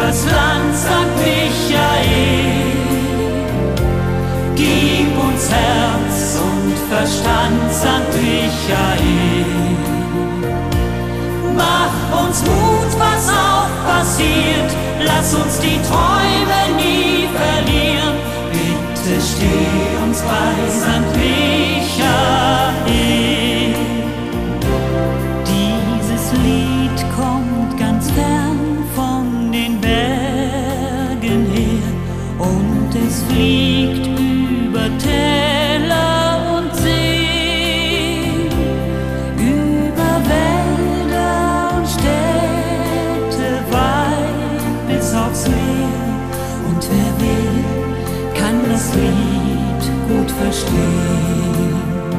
übers Land St. Michael. Gib uns Herz und Verstand, St. Michael. Mach uns Mut, was auch passiert, lass uns die Träume nie verlieren. Bitte steh uns bei, St. Michael. Dieses Lied kommt ganz fern von den Bergen her und es fliegt über Täler und Seen, über Wälder und Städte weit bis aufs Meer. Und wer will, kann das Lied gut verstehen.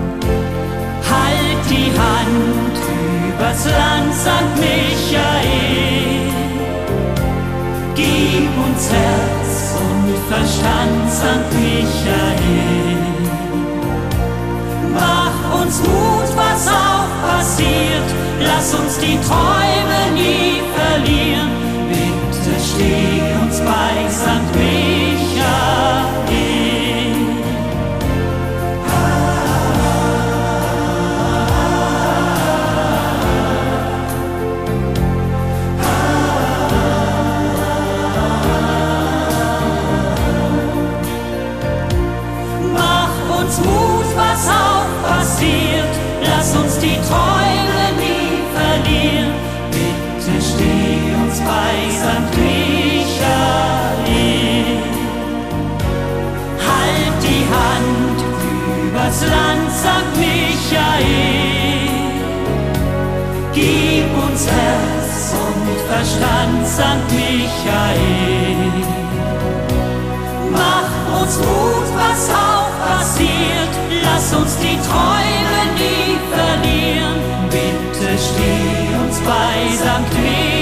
Halt die Hand übers Land, St. Michael. Gib uns Herz und Verstand, St. Michael. Mach uns Mut, was auch passiert, lass uns die Träume nie verlieren. Bitte steh uns bei, St. Michael. Mut, was auch passiert, lass uns die Träume nie verlieren. Bitte steh uns bei, St. Michael. Halt die Hand übers Land, St. Michael. Gib uns Herz und Verstand, St. Michael. Mach uns Mut, was auch passiert, lass uns die Träume nie verlieren. Bitte steh uns bei, St. Michael.